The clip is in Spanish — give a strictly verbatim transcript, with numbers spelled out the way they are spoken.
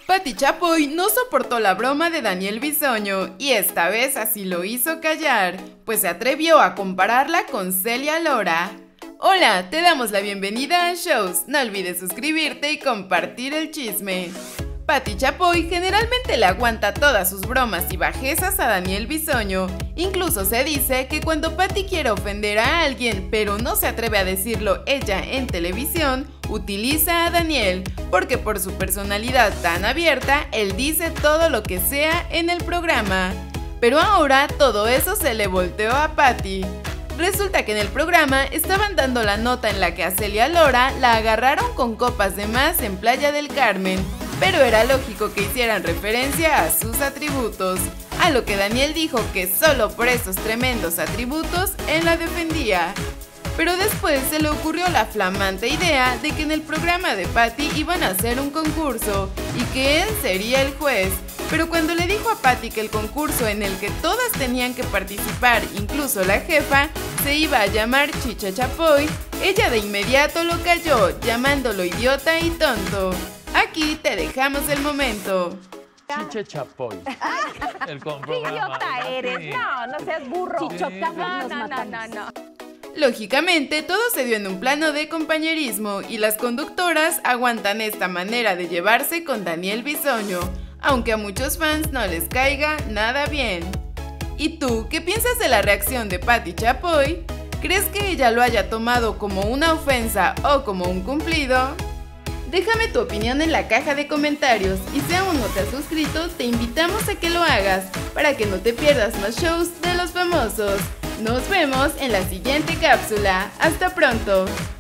Pati Chapoy no soportó la broma de Daniel Bisoño y esta vez así lo hizo callar, pues se atrevió a compararla con Celia Lora. Hola, te damos la bienvenida a Shows, no olvides suscribirte y compartir el chisme. Pati Chapoy generalmente le aguanta todas sus bromas y bajezas a Daniel Bisoño. Incluso se dice que cuando Pati quiere ofender a alguien, pero no se atreve a decirlo ella en televisión, utiliza a Daniel, porque por su personalidad tan abierta, él dice todo lo que sea en el programa. Pero ahora todo eso se le volteó a Pati. Resulta que en el programa estaban dando la nota en la que a Celia Lora la agarraron con copas de más en Playa del Carmen, pero era lógico que hicieran referencia a sus atributos, a lo que Daniel dijo que solo por esos tremendos atributos él la defendía. Pero después se le ocurrió la flamante idea de que en el programa de Pati iban a hacer un concurso y que él sería el juez. Pero cuando le dijo a Pati que el concurso en el que todas tenían que participar, incluso la jefa, se iba a llamar Chicha Chapoy, ella de inmediato lo calló, llamándolo idiota y tonto. Aquí te dejamos el momento. Chicha Chapoy. El ¿Qué idiota eres? No, no seas burro. Chichota, no, no, no, no, no. Lógicamente, todo se dio en un plano de compañerismo y las conductoras aguantan esta manera de llevarse con Daniel Bisoño, aunque a muchos fans no les caiga nada bien. ¿Y tú qué piensas de la reacción de Pati Chapoy? ¿Crees que ella lo haya tomado como una ofensa o como un cumplido? Déjame tu opinión en la caja de comentarios y si aún no te has suscrito, te invitamos a que lo hagas para que no te pierdas más shows de los famosos. Nos vemos en la siguiente cápsula. ¡Hasta pronto!